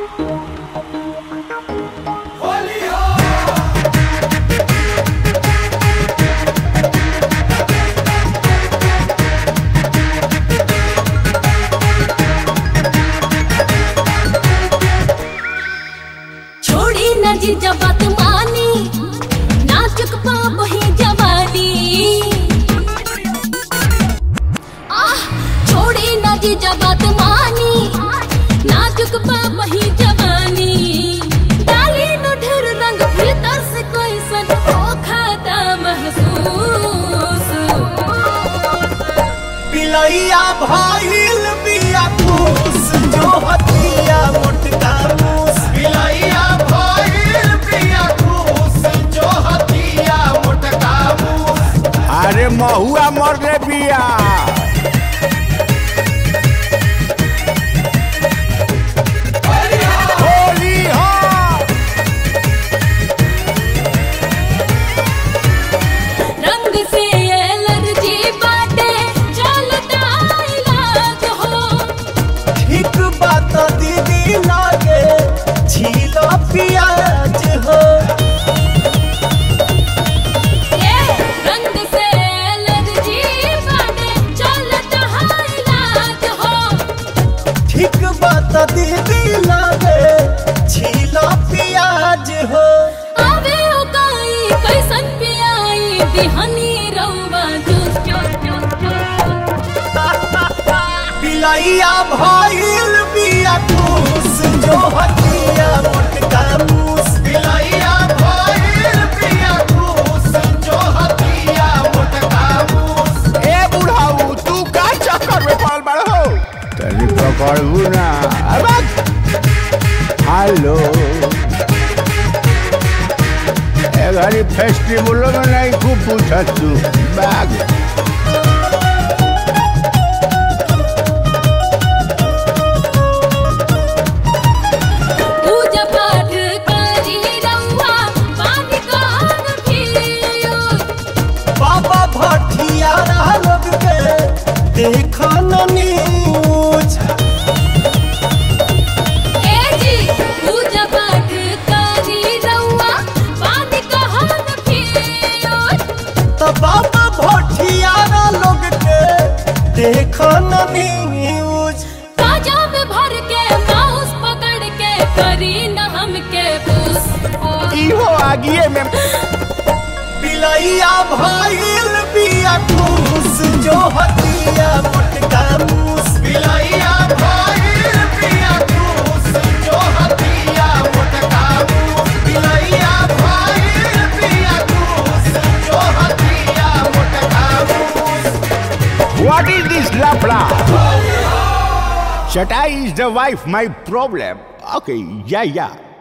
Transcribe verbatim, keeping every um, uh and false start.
जीजा बात मानी नाजुक पाप ही जवानी आह छोड़ी ना जीजा बात मानी नाजुक पाप ही जवानी डाली न ढेर रंग भीतर से कोई सन हो खाता महसूस पिलैया भाईल बिया खुश जो हथिया मोटका मूस पिलैया अरे महुआ मर रे बिया होली हो रंग से एलर्जी बाटे चलता इलाज हो ठीक बात दीदी लागे छीलो प्याज हो दीदी लागे छीला प्याज हो आवे ओकाई कैसन पियाई दिहनी रउवा जूस पिलैया भाईल बिया खुश जो हथिया मोटका मूस पिलैया भाईल बिया खुश जो हथिया मोटका मूस ए बुढ़ाऊ तू का चक्कर में पड़ बड़ हो तनी पकड़ू ना हेलो घड़ी फेस्टिवल में नहीं खूब पूछा तू बाग पूजा पाठ करी रउआ पानी कान पियो बाबा भटिया लोग के देखा न न्यूज बाबा भटियारा लोग के देखो न न्यूज ताजा में भर के माउस पकड़ के करी न हमके पूस इहो आगिए में पिलैया भाईल बिया खुश जो हथिया मोटका मूस पिलैया भाईल बिया खुश जो हथिया मोटका मूस पिलैया भाईल बिया खुश जो हथिया मोटका मूस What is this lafla? Shatai is the wife, my problem. Okay, yeah, yeah.